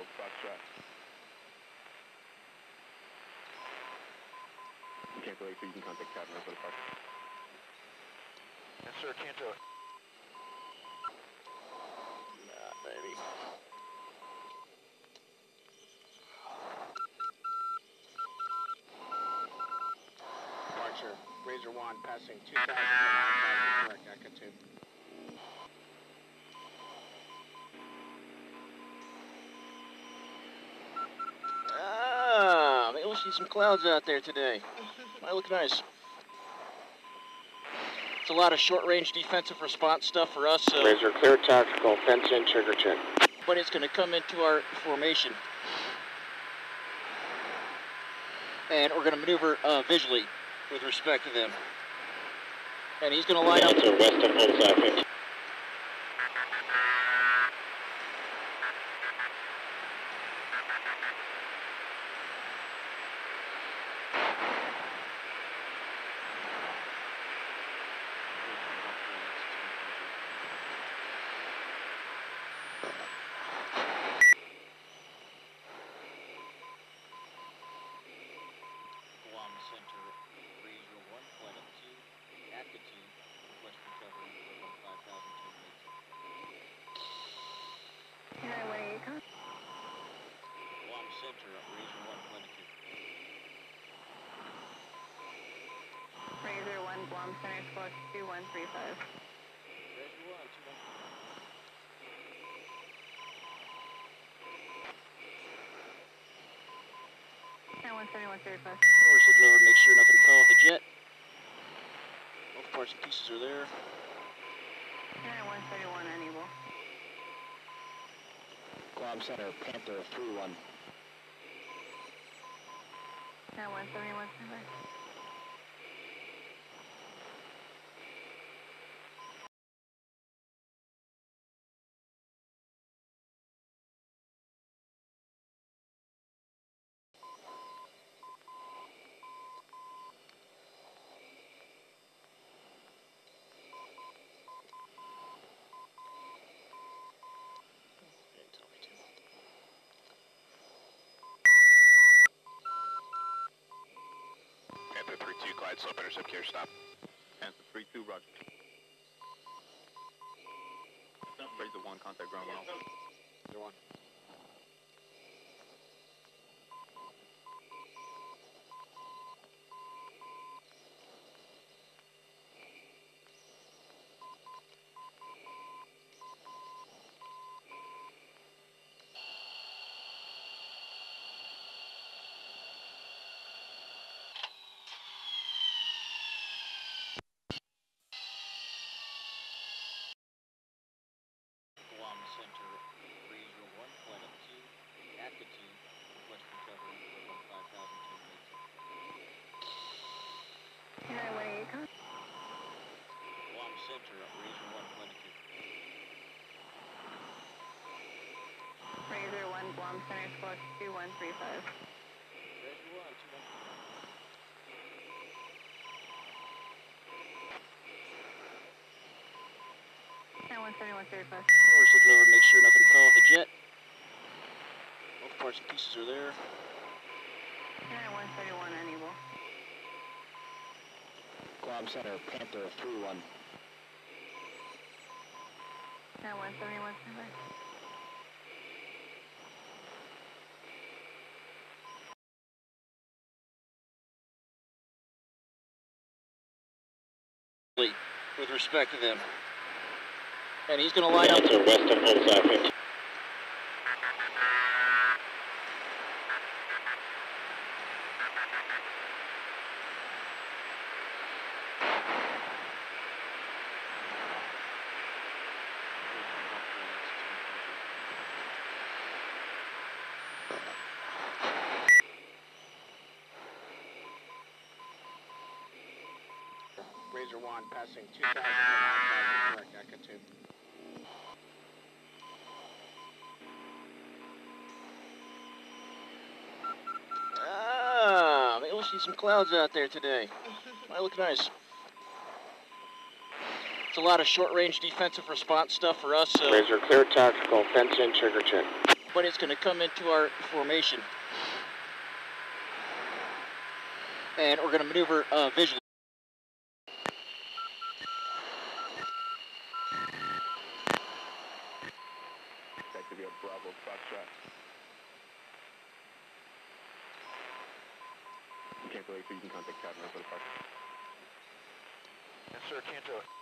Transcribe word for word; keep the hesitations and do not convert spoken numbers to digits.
Eagle, Foxtrot. You can't relate, so you can contact Kadena for the park. Yes, sir, can't do it. Nah, baby. Departure, Razor one, passing two thousand to nine thousand, correct, Echo two. Ah, maybe we'll see some clouds out there today. Might look nice. It's a lot of short-range defensive response stuff for us, so... Razor clear tactical, fence in, trigger check. But it's going to come into our formation. And we're going to maneuver uh, visually with respect to them. And he's going to line up... to west of Bullseye. Center, Razor one, flight up two, altitude, request recovery for about five thousand two meters. Highway, Guam Center, Razor one, flight up two. Razor one, Guam Center, squawk two one three five. Razor one, two one three five. one seventy-one thirty-five. We're just looking over to make sure nothing fell off the jet. Both parts and pieces are there. one thirty-one unable. Guam Center, Panther three one. one seventy-one thirty-five. Panther three two, glide slope, intercept clear, stop. Panther three two, roger. Razor one, contact ground one. Razor one. Guam Center, Razor one, flight up two, altitude, request recovery for about five thousand two meters. Highway, Guam Center, Razor one, flight up two. Razor one, Guam Center, squawk two one three five. Razor one, two one three five. one seventy-one thirty-five. We're just looking over to make sure nothing fell off the jet. Both parts and pieces are there. one thirty-one unable. Guam Center, Panther three one. one seventy-one thirty-five. With respect to them. And he's going to line up to west of Bullseye. Razor one, passing two thousand to nine thousand, correct, Echo two. Ah, maybe we'll see some clouds out there today. Might look nice. It's a lot of short-range defensive response stuff for us, so... Razor clear tactical, fence in, trigger check. but it's going to come into our formation. And we're going to maneuver uh, visually. That could be a Bravo Foxtrot. You can't delay so you can contact Cadena for the park. Yes, sir, Canto.